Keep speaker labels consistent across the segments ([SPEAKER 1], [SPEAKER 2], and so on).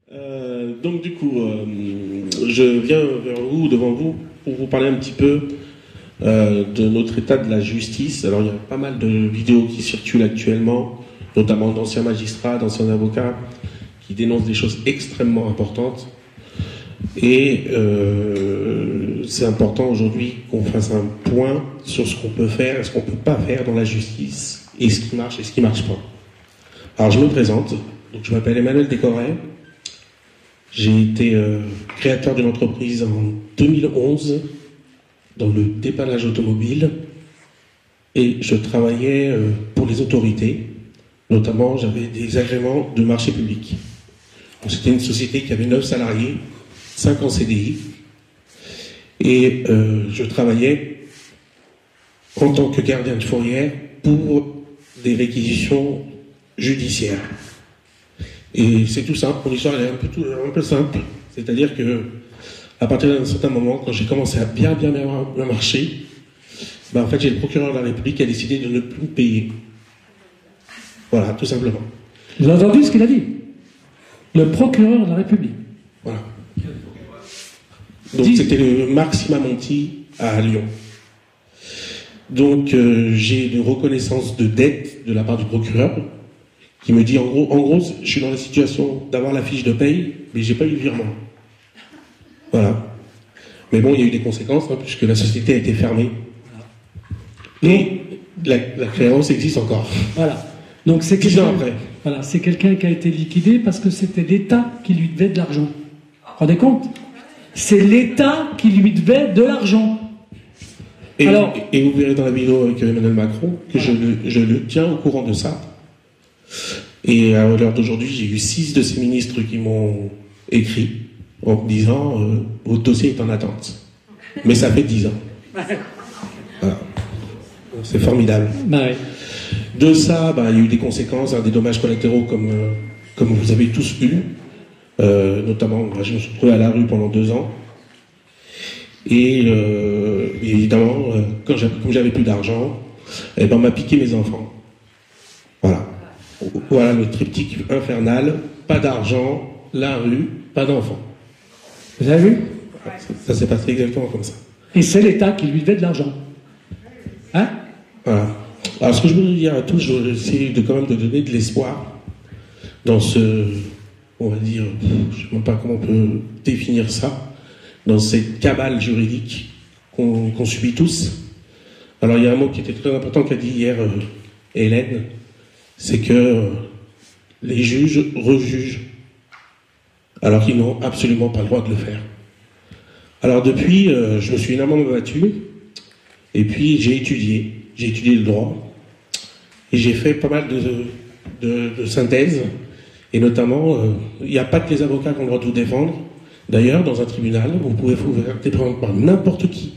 [SPEAKER 1] Donc du coup, je viens vers vous, devant vous, pour vous parler un petit peu de notre état de la justice. Alors il y a pas mal de vidéos qui circulent actuellement, notamment d'anciens magistrats, d'anciens avocats, qui dénoncent des choses extrêmement importantes. Et c'est important aujourd'hui qu'on fasse un point sur ce qu'on peut faire et ce qu'on ne peut pas faire dans la justice, et ce qui marche et ce qui ne marche pas. Alors je me présente, donc, je m'appelle Emmanuel Décoré. J'ai été créateur d'une entreprise en 2011 dans le dépannage automobile et je travaillais pour les autorités. Notamment, j'avais des agréments de marché public. C'était une société qui avait 9 salariés, 5 en CDI. Et je travaillais en tant que gardien de fourrière pour des réquisitions judiciaires. Et c'est tout simple, mon histoire elle est un peu simple. C'est-à-dire que à partir d'un certain moment, quand j'ai commencé à bien marcher, en fait j'ai le procureur de la République qui a décidé de ne plus me payer. Voilà, tout simplement.
[SPEAKER 2] Vous avez entendu ce qu'il a dit? Le procureur de la République.
[SPEAKER 1] Voilà. Donc c'était le Marc Simamonti à Lyon. Donc j'ai une reconnaissance de dette de la part du procureur qui me dit en gros, je suis dans la situation d'avoir la fiche de paye, mais j'ai pas eu le virement. Voilà. Mais bon, il y a eu des conséquences, puisque la société a été fermée. Et la créance existe encore.
[SPEAKER 2] Voilà. Donc c'est
[SPEAKER 1] 10 ans après.
[SPEAKER 2] Voilà, c'est quelqu'un qui a été liquidé parce que c'était l'État qui lui devait de l'argent. Vous vous rendez compte? C'est l'État qui lui devait de l'argent.
[SPEAKER 1] Et vous verrez dans la vidéo avec Emmanuel Macron que je le tiens au courant de ça. Et à l'heure d'aujourd'hui, j'ai eu 6 de ces ministres qui m'ont écrit en me disant votre dossier est en attente. Mais ça fait 10 ans. Voilà. C'est formidable.
[SPEAKER 2] Bah oui.
[SPEAKER 1] De ça, il y a eu des conséquences, des dommages collatéraux comme vous avez tous eu. Notamment, je me suis retrouvé à la rue pendant 2 ans. Et évidemment, comme j'avais plus d'argent, on m'a piqué mes enfants. Voilà. Voilà le triptyque infernal, pas d'argent, la rue, pas d'enfants.
[SPEAKER 2] Vous avez vu?
[SPEAKER 1] Ça s'est passé exactement comme ça.
[SPEAKER 2] Et c'est l'État qui lui devait de l'argent. Hein?
[SPEAKER 1] Voilà. Alors ce que je voudrais dire à tous, je vais essayer quand même de donner de l'espoir dans ce, on va dire, je ne sais même pas comment on peut définir ça, dans cette cabale juridique qu'on subit tous. Alors il y a un mot qui était très important qu'a dit hier Hélène, c'est que les juges rejugent, alors qu'ils n'ont absolument pas le droit de le faire. Alors depuis, je me suis énormément battu, et puis j'ai étudié le droit, et j'ai fait pas mal de synthèses, et notamment, il n'y a pas que les avocats qui ont le droit de vous défendre. D'ailleurs, dans un tribunal, vous pouvez vous faire défendre par n'importe qui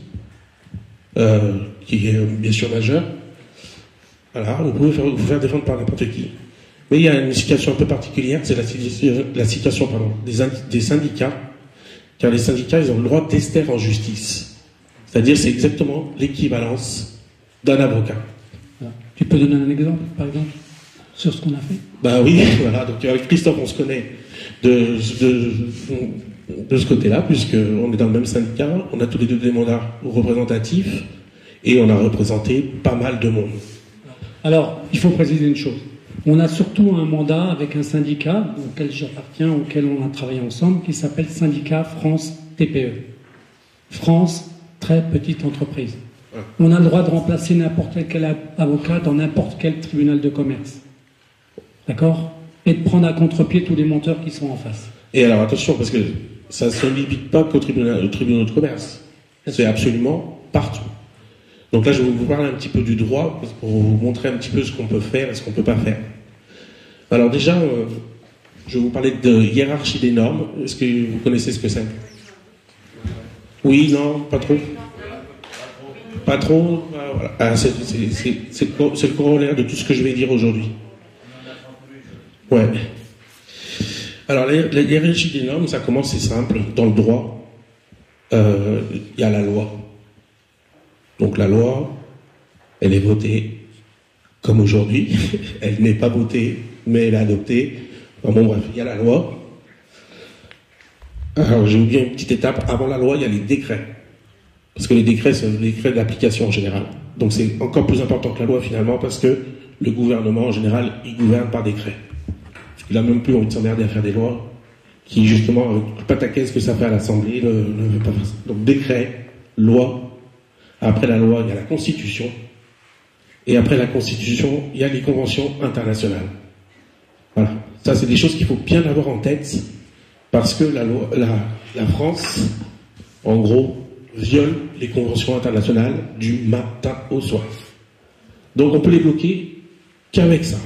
[SPEAKER 1] est bien sûr majeur. Voilà, vous pouvez vous faire défendre par n'importe qui. Mais il y a une situation un peu particulière, c'est la situation des syndicats, car les syndicats, ils ont le droit d'ester en justice. C'est-à-dire, c'est exactement l'équivalence d'un avocat.
[SPEAKER 2] Tu peux donner un exemple, par exemple, sur ce qu'on a fait?
[SPEAKER 1] Oui, voilà. Donc avec Christophe, on se connaît de ce côté-là, puisqu'on est dans le même syndicat, on a tous les deux des mandats représentatifs, et on a représenté pas mal de monde.
[SPEAKER 2] Alors, il faut préciser une chose. On a surtout un mandat avec un syndicat auquel j'appartiens, auquel on a travaillé ensemble, qui s'appelle Syndicat France TPE. France, très petite entreprise. Ouais. On a le droit de remplacer n'importe quel avocat dans n'importe quel tribunal de commerce. D'accord? Et de prendre à contre-pied tous les menteurs qui sont en face.
[SPEAKER 1] Et alors attention, parce que ça ne se limite pas qu'au tribunal de commerce. C'est absolument partout. Donc là, je vais vous parler un petit peu du droit, pour vous montrer un petit peu ce qu'on peut faire et ce qu'on ne peut pas faire. Alors déjà, je vais vous parler de hiérarchie des normes. Est-ce que vous connaissez ce que c'est? Oui, non, pas trop? Pas trop? Voilà. C'est le corollaire de tout ce que je vais dire aujourd'hui. Ouais. Alors, la hiérarchie des normes, ça commence, c'est simple. Dans le droit, il y a la loi. Donc la loi, elle est votée comme aujourd'hui. Elle n'est pas votée, mais elle est adoptée. Enfin, bon, bref, il y a la loi. Alors, j'ai oublié une petite étape. Avant la loi, il y a les décrets. Parce que les décrets, c'est les décrets d'application en général. Donc c'est encore plus important que la loi finalement, parce que le gouvernement en général, il gouverne par décret. Il n'a même plus envie de s'emmerder à faire des lois qui, justement, avec le pataquès que ça fait à l'Assemblée, ne veut pas faire ça. Donc décret, loi. Après la loi, il y a la Constitution. Et après la Constitution, il y a les conventions internationales. Voilà. Ça, c'est des choses qu'il faut bien avoir en tête, parce que la France, en gros, viole les conventions internationales du matin au soir. Donc on peut les bloquer qu'avec ça.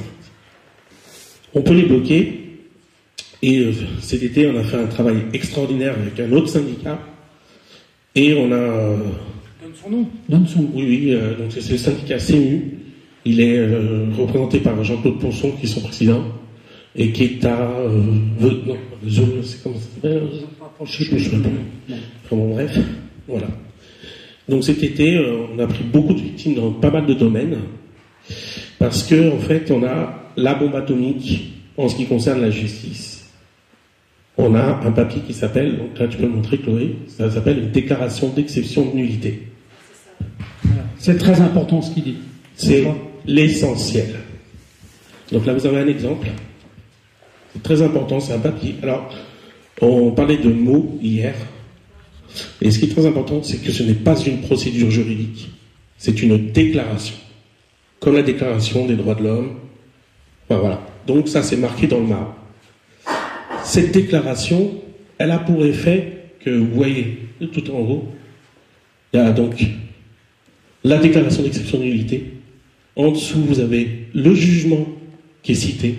[SPEAKER 1] On peut les bloquer, et cet été, on a fait un travail extraordinaire avec un autre syndicat, et on a...
[SPEAKER 2] Donne son nom. Donne son nom.
[SPEAKER 1] Oui, donc c'est le syndicat CMU. Il est représenté par Jean-Claude Ponson, qui est son président, et qui est à... non, c'est comment ça s'appelle ? Je me souviens pas. Enfin bon, bref, voilà. Donc cet été, on a pris beaucoup de victimes dans pas mal de domaines, parce que en fait, on a la bombe atomique en ce qui concerne la justice. On a un papier qui s'appelle, donc là tu peux le montrer Chloé, ça s'appelle une déclaration d'exception de nullité.
[SPEAKER 2] C'est très important ce qu'il dit.
[SPEAKER 1] C'est l'essentiel. Donc là vous avez un exemple. C'est très important, c'est un papier. Alors, on parlait de mots hier. Et ce qui est très important, c'est que ce n'est pas une procédure juridique. C'est une déclaration. Comme la déclaration des droits de l'homme. Enfin, voilà. Donc ça, c'est marqué dans le marbre. Cette déclaration, elle a pour effet que, vous voyez, tout en haut, il y a donc la déclaration d'exception de nullité. En dessous, vous avez le jugement qui est cité.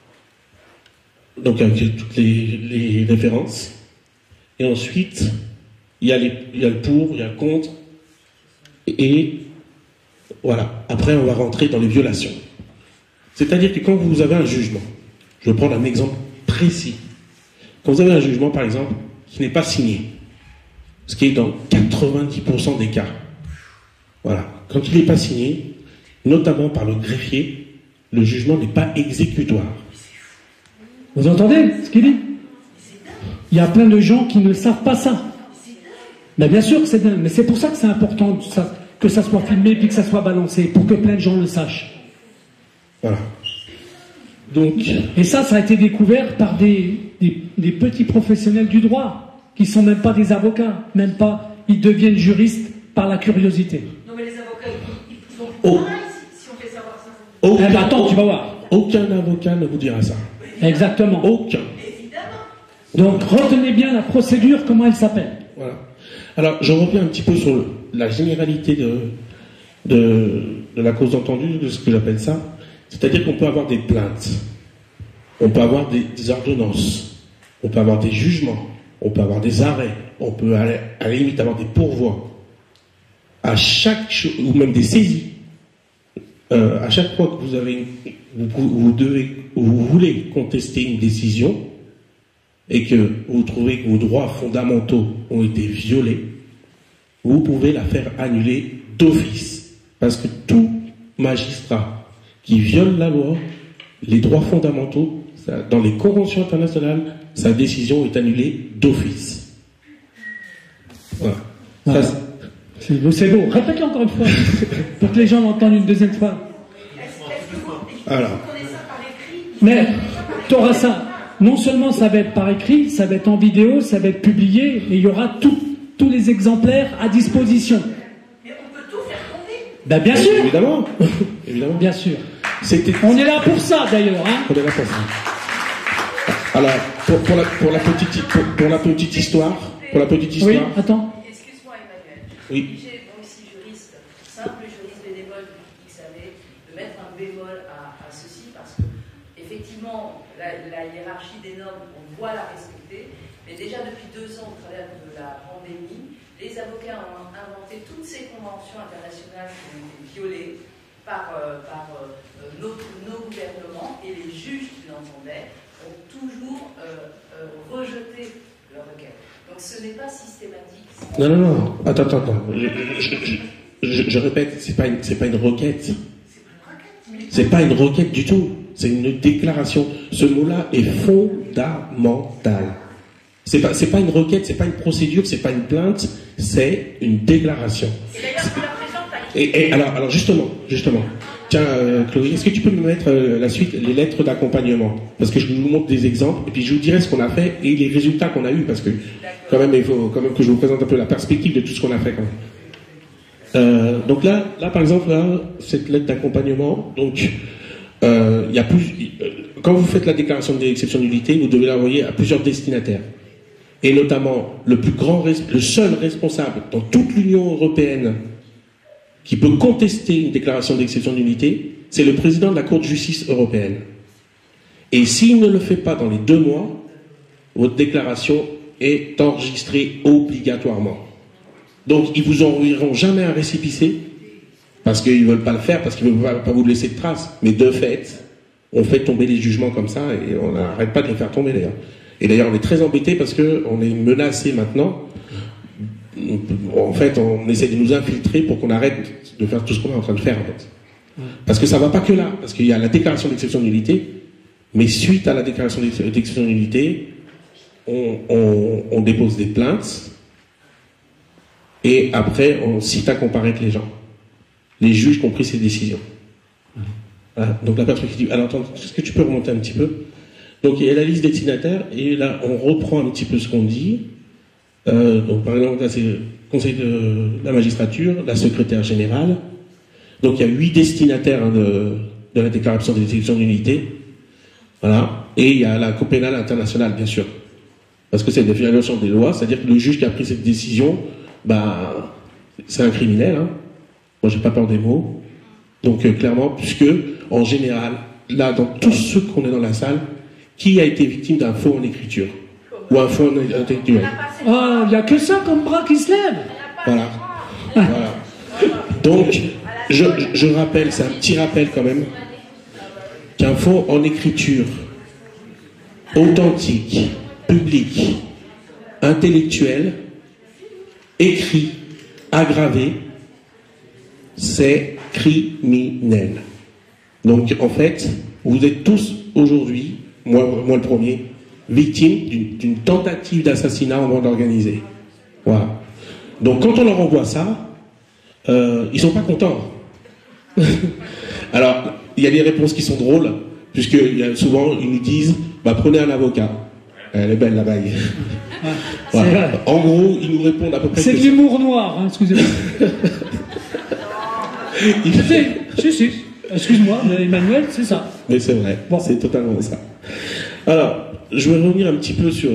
[SPEAKER 1] Donc avec toutes les références. Et ensuite, il y a le pour, il y a le contre. Et voilà. Après, on va rentrer dans les violations. C'est-à-dire que quand vous avez un jugement, je vais prendre un exemple précis. Quand vous avez un jugement, par exemple, qui n'est pas signé, ce qui est dans 90% des cas, voilà. Quand il n'est pas signé, notamment par le greffier, le jugement n'est pas exécutoire.
[SPEAKER 2] Vous entendez ce qu'il dit? Il y a plein de gens qui ne savent pas ça. Mais bien sûr que c'est dingue, mais c'est pour ça que c'est important que ça soit filmé puis que ça soit balancé, pour que plein de gens le sachent.
[SPEAKER 1] Voilà. Donc,
[SPEAKER 2] et ça a été découvert par des petits professionnels du droit, qui ne sont même pas des avocats, même pas, ils deviennent juristes par la curiosité.
[SPEAKER 3] Non mais les avocats, ils font pareil si on fait savoir ça.
[SPEAKER 2] Aucun, attends, tu vas voir.
[SPEAKER 1] Aucun avocat ne vous dira ça.
[SPEAKER 2] Exactement.
[SPEAKER 1] Aucun.
[SPEAKER 3] Évidemment.
[SPEAKER 2] Donc retenez bien la procédure, comment elle s'appelle.
[SPEAKER 1] Voilà. Alors, je reviens un petit peu sur la généralité de la cause d'entendu, de ce que j'appelle ça. C'est-à-dire qu'on peut avoir des plaintes, on peut avoir des ordonnances, on peut avoir des jugements, on peut avoir des arrêts, on peut à la limite avoir des pourvois. À chaque chose, ou même des saisies. À chaque fois que vous voulez contester une décision et que vous trouvez que vos droits fondamentaux ont été violés, vous pouvez la faire annuler d'office. Parce que tout magistrat qui viole la loi, les droits fondamentaux, dans les conventions internationales, sa décision est annulée d'office. Voilà.
[SPEAKER 2] Voilà. C'est beau. Répète-le encore une fois, pour que les gens l'entendent une deuxième fois.
[SPEAKER 1] Alors.
[SPEAKER 2] Mais tu auras ça. Non seulement ça va être par écrit, ça va être en vidéo, ça va être publié, et il y aura tous les exemplaires à disposition.
[SPEAKER 3] Mais on peut tout faire tomber.
[SPEAKER 2] Ben bien sûr.
[SPEAKER 1] Évidemment. Évidemment.
[SPEAKER 2] Bien sûr.
[SPEAKER 1] On
[SPEAKER 2] est là pour ça d'ailleurs. Hein.
[SPEAKER 1] On est là pour ça. Alors, pour la petite histoire.
[SPEAKER 2] Oui, attends.
[SPEAKER 3] Excuse-moi Emmanuel.
[SPEAKER 1] Oui.
[SPEAKER 3] J'ai bon ici juriste, simple juriste bénévole depuis X années, de mettre un bémol à ceci parce que effectivement la hiérarchie des normes, on doit la respecter, mais déjà depuis 2 ans au travers de la pandémie, les avocats ont inventé toutes ces conventions internationales qui ont été violées par nos gouvernements, et les juges qui l'entendaient ont toujours rejeté leur requête. Donc ce n'est pas systématique.
[SPEAKER 1] Non. Attends. Je répète, c'est pas une requête. C'est pas une requête du tout. C'est une déclaration. Ce mot-là est fondamental. C'est pas une requête, c'est pas une procédure, c'est pas une plainte, c'est une déclaration.
[SPEAKER 3] Et d'ailleurs, tu la présentes à
[SPEAKER 1] Alors justement. Tiens, Chloé, est-ce que tu peux me mettre la suite, les lettres d'accompagnement? Parce que je vous montre des exemples, et puis je vous dirai ce qu'on a fait et les résultats qu'on a eus, parce que quand même, il faut quand même que je vous présente un peu la perspective de tout ce qu'on a fait quand même. Donc là, par exemple, là, cette lettre d'accompagnement, donc il y a quand vous faites la déclaration d'exceptionnalité, vous devez l'envoyer à plusieurs destinataires. Et notamment, le seul responsable dans toute l'Union européenne qui peut contester une déclaration d'exceptionnalité, c'est le président de la Cour de justice européenne. Et s'il ne le fait pas dans les 2 mois, votre déclaration est enregistrée obligatoirement. Donc, ils vous enverront jamais un récépissé, parce qu'ils ne veulent pas le faire, parce qu'ils ne veulent pas vous laisser de traces. Mais de fait, on fait tomber les jugements comme ça, et on n'arrête pas de les faire tomber d'ailleurs. Et d'ailleurs, on est très embêtés parce qu'on est menacé maintenant. En fait, on essaie de nous infiltrer pour qu'on arrête de faire tout ce qu'on est en train de faire, en fait. Parce que ça ne va pas que là, parce qu'il y a la déclaration d'exception de nullité, mais suite à la déclaration d'exception de nullité, on dépose des plaintes, et après, on cite à comparaître les gens. Les juges qui ont pris ces décisions. Voilà. Donc la perspective. Alors attends, est-ce que tu peux remonter un petit peu? Donc il y a la liste des destinataires, et là, on reprend un petit peu ce qu'on dit. Donc par exemple, là c'est le conseil de la magistrature, la secrétaire générale. Donc il y a 8 destinataires de la déclaration des exceptions d'unité. Voilà. Et il y a la Cour pénale internationale, bien sûr. Parce que c'est des violations des lois, c'est-à-dire que le juge qui a pris cette décision, bah, c'est un criminel. Hein. Moi j'ai pas peur des mots. Donc clairement, puisque en général, là dans tous ceux qu'on est dans la salle, qui a été victime d'un faux en écriture? Ou un faux intellectuel.
[SPEAKER 2] Ah, il n'y a que ça comme bras qui se lève.
[SPEAKER 1] Voilà. Voilà. Donc, je rappelle, c'est un petit rappel quand même, qu'un faux en écriture authentique, public, intellectuel, écrit, aggravé, c'est criminel. Donc, en fait, vous êtes tous aujourd'hui, moi le premier, victimes d'une tentative d'assassinat en bande organisée. Voilà. Donc quand on leur envoie ça, ils sont pas contents. Alors, il y a des réponses qui sont drôles, puisque souvent ils nous disent, bah prenez un avocat. Elle est belle la bague. Voilà. En gros, ils nous répondent à peu près.
[SPEAKER 2] C'est de l'humour noir, hein, excusez-moi. Si. Excuse-moi, mais Emmanuel, c'est ça.
[SPEAKER 1] Mais c'est vrai, bon. C'est totalement ça. Alors, je vais revenir un petit peu sur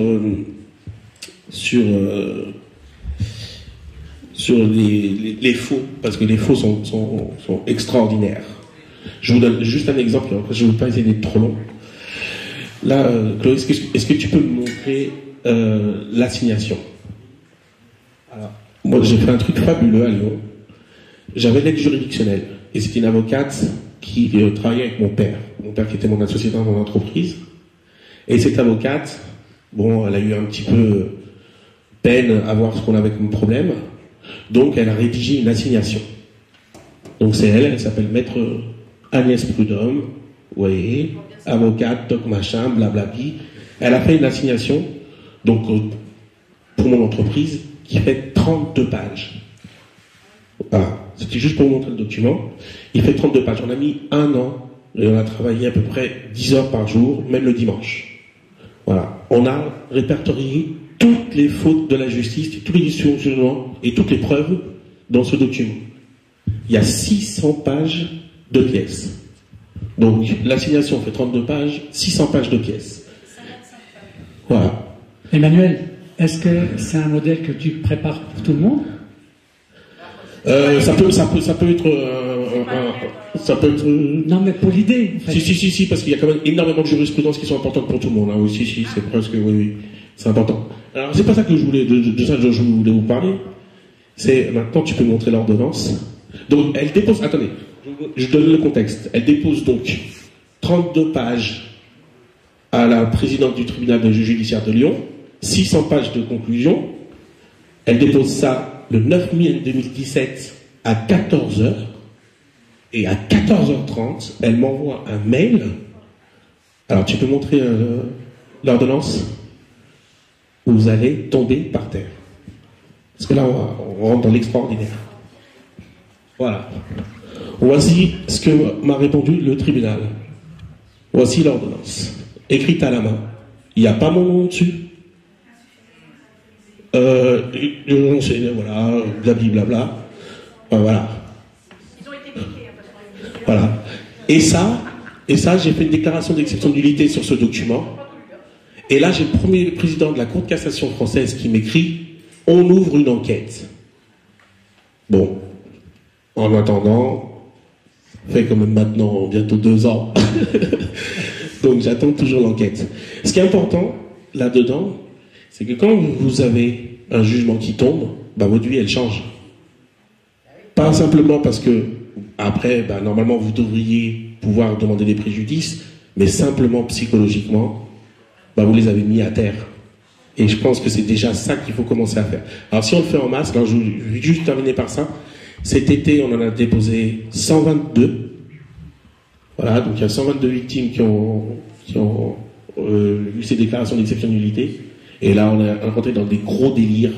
[SPEAKER 1] les faux, parce que les faux sont extraordinaires. Je vous donne juste un exemple, après je ne veux pas essayer d'être trop long. Là, Chloé, est-ce que tu peux me montrer l'assignation? Alors, moi, j'ai fait un truc fabuleux à Lyon. J'avais l'aide juridictionnelle, et c'était une avocate qui travaillait avec mon père qui était mon associé dans mon entreprise. Et cette avocate, bon, elle a eu un petit peu peine à voir ce qu'on avait comme problème, donc elle a rédigé une assignation. Donc c'est elle s'appelle Maître Agnès Prudhomme, vous voyez, avocate, doc machin, blablabli. Elle a fait une assignation, donc pour mon entreprise, qui fait 32 pages. Voilà, c'était juste pour vous montrer le document. Il fait 32 pages. On a mis 1 an, et on a travaillé à peu près 10 heures par jour, même le dimanche. Voilà. On a répertorié toutes les fautes de la justice, tous les dysfonctionnements et toutes les preuves dans ce document. Il y a 600 pages de pièces. Donc, l'assignation fait 32 pages, 600 pages de pièces. Voilà.
[SPEAKER 2] Emmanuel, est-ce que c'est un modèle que tu prépares pour tout le monde?
[SPEAKER 1] Ça peut être
[SPEAKER 2] Non, mais pour l'idée. En fait.
[SPEAKER 1] Si, parce qu'il y a quand même énormément de jurisprudence qui sont importantes pour tout le monde. Hein. Oui, c'est presque, oui, c'est important. Alors, c'est pas ça que je voulais, de ça que je voulais vous parler. C'est, maintenant, tu peux montrer l'ordonnance. Donc, elle dépose, attendez, je donne le contexte. Elle dépose donc 32 pages à la présidente du tribunal judiciaire de Lyon, 600 pages de conclusion. Elle dépose ça le 9 mai 2017 à 14h. Et à 14h30, elle m'envoie un mail. Alors, tu peux montrer l'ordonnance? vous allez tomber par terre. Parce que là, on rentre dans l'extraordinaire. Voilà. Voici ce que m'a répondu le tribunal. Voici l'ordonnance, écrite à la main. Il n'y a pas mon nom dessus. Voilà, blablabla. Voilà.
[SPEAKER 4] Ils ont été piqués, parce qu'on
[SPEAKER 1] Voilà. Et ça, j'ai fait une déclaration d'exception de nullité sur ce document. Et là, j'ai le premier président de la Cour de cassation française qui m'écrit « On ouvre une enquête ». Bon, en attendant, ça fait quand même maintenant bientôt 2 ans. Donc j'attends toujours l'enquête. Ce qui est important là-dedans, c'est que quand vous avez un jugement qui tombe, bah, votre vie, elle change. Pas simplement parce que, après, bah, normalement, vous devriez pouvoir demander des préjudices, mais simplement psychologiquement, bah, vous les avez mis à terre. Et je pense que c'est déjà ça qu'il faut commencer à faire. Alors si on le fait en masse, alors je vais juste terminer par ça. Cet été, on en a déposé 122. Voilà, donc il y a 122 victimes qui ont eu ces déclarations d'exception de nullité. Et là, on est rentré dans des gros délires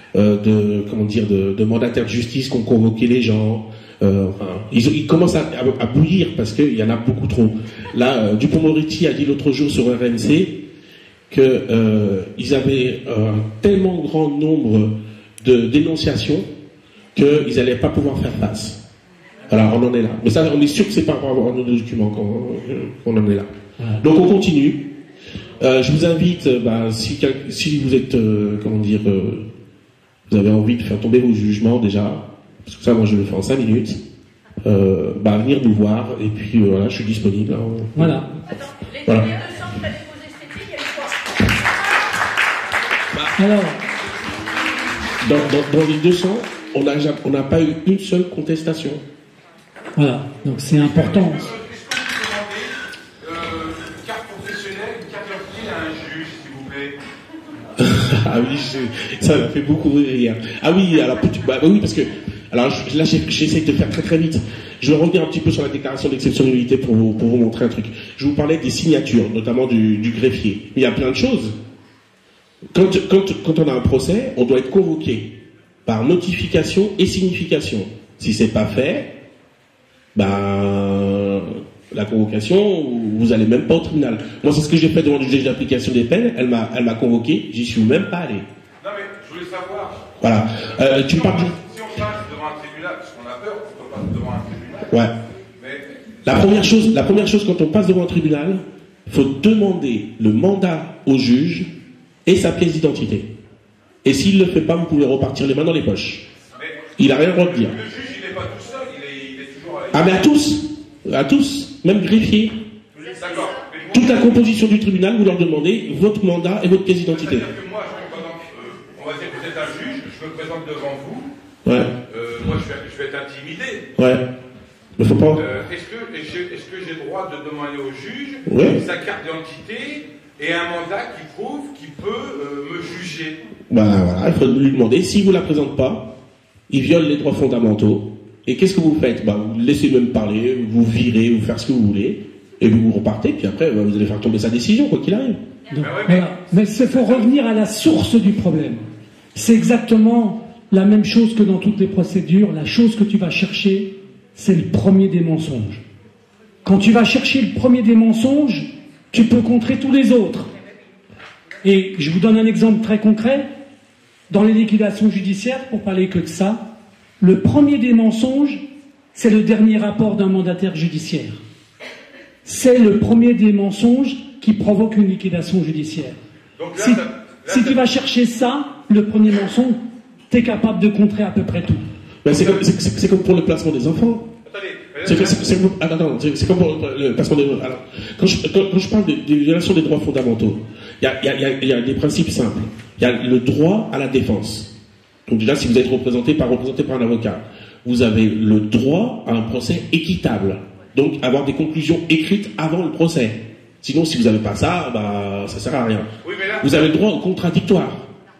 [SPEAKER 1] de mandataires de justice qui ont convoqué les gens. Ils commencent à bouillir parce qu'il y en a beaucoup trop. Là, Dupond-Moretti a dit l'autre jour sur RMC qu'ils avaient un tellement grand nombre de dénonciations qu'ils n'allaient pas pouvoir faire face. Voilà, on en est là. Mais ça, on est sûr que c'est par rapport à nos documents qu'on en est là. Donc on continue. Je vous invite, si vous êtes, vous avez envie de faire tomber vos jugements déjà, parce que ça, moi, je le fais en 5 minutes, venir nous voir, et puis voilà, je suis disponible. Hein.
[SPEAKER 2] Voilà.
[SPEAKER 4] Attends, les
[SPEAKER 1] Voilà.
[SPEAKER 4] TPE de centre à dépôt esthétique, il y a quoi?
[SPEAKER 2] Alors,
[SPEAKER 1] Dans les 200, on n'a pas eu une seule contestation.
[SPEAKER 2] voilà, donc c'est important.
[SPEAKER 5] Est-ce que vous demandez une carte professionnelle, une carte d'identité à un juge, s'il vous plaît?
[SPEAKER 1] Ah oui, ça m'a fait beaucoup rire. Ah oui, alors oui, parce que là j'essaie de faire très très vite. Je vais revenir un petit peu sur la déclaration d'exception de nullité pour vous montrer un truc. Je vous parlais des signatures, notamment du greffier. Il y a plein de choses. Quand on a un procès, on doit être convoqué par notification et signification. Si c'est pas fait, la convocation, vous n'allez même pas au tribunal. Moi, c'est ce que j'ai fait devant le juge d'application des peines. Elle m'a convoqué, j'y suis même pas allé.
[SPEAKER 5] Non, mais je voulais savoir.
[SPEAKER 1] Voilà. Tu me parles du...
[SPEAKER 5] Si on passe devant un tribunal, parce qu'on a peur qu'on passe devant un tribunal.
[SPEAKER 1] Ouais.
[SPEAKER 5] Mais
[SPEAKER 1] La première chose, quand on passe devant un tribunal, il faut demander le mandat au juge et sa pièce d'identité. Et s'il ne le fait pas, vous pouvez repartir les mains dans les poches. Il n'a rien le droit de dire.
[SPEAKER 5] le juge, il n'est pas tout seul, il est toujours avec.
[SPEAKER 1] Ah, mais à tous, même greffier.
[SPEAKER 5] D'accord. Mais moi,
[SPEAKER 1] Toute la composition du tribunal, vous leur demandez votre mandat et votre pièce d'identité.
[SPEAKER 5] c'est-à-dire que moi, par exemple, on va dire que vous êtes un juge, je me présente devant vous,
[SPEAKER 1] Ouais,
[SPEAKER 5] moi je vais être intimidé.
[SPEAKER 1] ouais. Mais faut pas...
[SPEAKER 5] Est-ce que j'ai le droit de demander au juge
[SPEAKER 1] Ouais.
[SPEAKER 5] sa carte d'identité et un mandat qui prouve qu'il peut me juger?
[SPEAKER 1] Voilà, il faut lui demander. S'il ne vous la présente pas, il viole les droits fondamentaux. Et qu'est-ce que vous faites? Vous le laissez même parler, vous virez, vous faire ce que vous voulez, et vous repartez, puis après, vous allez faire tomber sa décision, quoi qu'il arrive.
[SPEAKER 2] Donc,
[SPEAKER 5] ouais,
[SPEAKER 2] voilà. Mais il faut revenir à la source du problème. C'est exactement la même chose que dans toutes les procédures. La chose que tu vas chercher, c'est le premier des mensonges. Quand tu vas chercher le premier des mensonges, tu peux contrer tous les autres. Et je vous donne un exemple très concret. Dans les liquidations judiciaires, pour parler que de ça, le premier des mensonges, c'est le dernier rapport d'un mandataire judiciaire. C'est le premier des mensonges qui provoque une liquidation judiciaire.
[SPEAKER 5] Donc là,
[SPEAKER 2] Si tu vas chercher ça, le premier mensonge, tu es capable de contrer à peu près tout.
[SPEAKER 1] C'est comme pour le placement des enfants.
[SPEAKER 5] attendez,
[SPEAKER 1] C'est comme pour le placement des enfants. Alors, quand je parle des violations des droits fondamentaux, il y a des principes simples. Il y a le droit à la défense. Donc déjà, si vous êtes représenté par un avocat, vous avez le droit à un procès équitable. Donc avoir des conclusions écrites avant le procès. Sinon, si vous n'avez pas ça, ça sert à rien.
[SPEAKER 5] oui, mais là,
[SPEAKER 1] Vous avez le droit au contradictoire.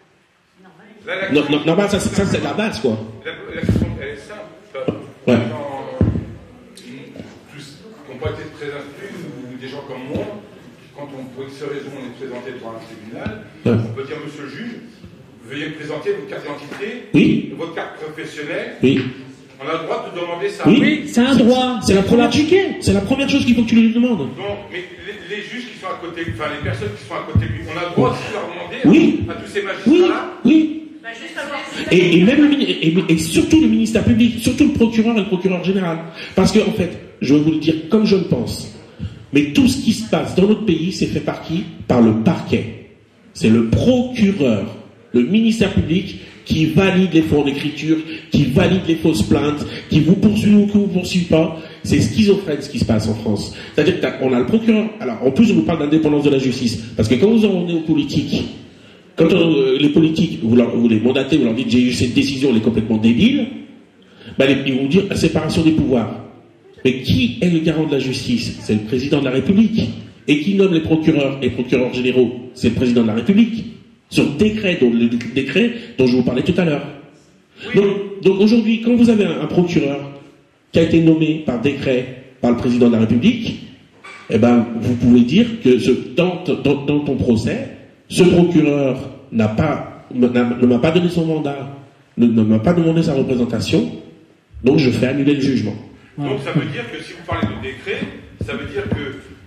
[SPEAKER 5] là, la
[SPEAKER 1] Normal, ça c'est la base, quoi.
[SPEAKER 5] La question, elle est simple.
[SPEAKER 1] Ouais.
[SPEAKER 5] Les gens, tous qui n'ont pas été très instruits, ou des gens comme moi, quand on, pour X raison, on est présenté devant un tribunal,
[SPEAKER 1] Ouais.
[SPEAKER 5] on peut dire, monsieur le juge, veuillez me présenter votre carte d'identité,
[SPEAKER 1] Oui.
[SPEAKER 5] votre carte professionnelle.
[SPEAKER 1] Oui.
[SPEAKER 5] On a le droit de demander ça.
[SPEAKER 2] Oui, c'est un droit.
[SPEAKER 1] C'est la première C'est la première chose qu'il faut que tu lui demandes.
[SPEAKER 5] Non, mais les juges qui sont à côté, enfin les personnes qui sont à côté de lui, on a le droit aussi de leur demander
[SPEAKER 1] Oui.
[SPEAKER 5] à tous ces
[SPEAKER 1] Oui,
[SPEAKER 5] magistrats-là.
[SPEAKER 1] oui.
[SPEAKER 3] Bah, juste avoir
[SPEAKER 1] Et même et surtout le ministère public, surtout le procureur et le procureur général. Parce que, en fait, je vais vous le dire comme je le pense, mais tout ce qui se passe dans notre pays, c'est fait par qui? Par le parquet. C'est le procureur, le ministère public, qui valide les fonds d'écriture, qui valide les fausses plaintes, qui vous poursuit ou qui vous poursuit pas. C'est schizophrène ce qui se passe en France. C'est-à-dire qu'on a le procureur. Alors, en plus, on nous parle d'indépendance de la justice. Parce que quand vous en venez aux politiques, quand les politiques, vous les mandatez, vous leur dites j'ai eu cette décision, elle est complètement débile, ben, ils vont dire la séparation des pouvoirs. Mais qui est le garant de la justice? C'est le président de la République. Et qui nomme les procureurs et procureurs généraux? C'est le président de la République. Sur le décret dont je vous parlais tout à l'heure. Donc aujourd'hui, quand vous avez un procureur qui a été nommé par décret par le président de la République, eh ben, vous pouvez dire que dans ton procès, ce procureur ne m'a pas donné son mandat, ne m'a pas demandé sa représentation, donc je fais annuler le jugement.
[SPEAKER 5] Donc ça veut dire que si vous parlez de décret, ça veut dire que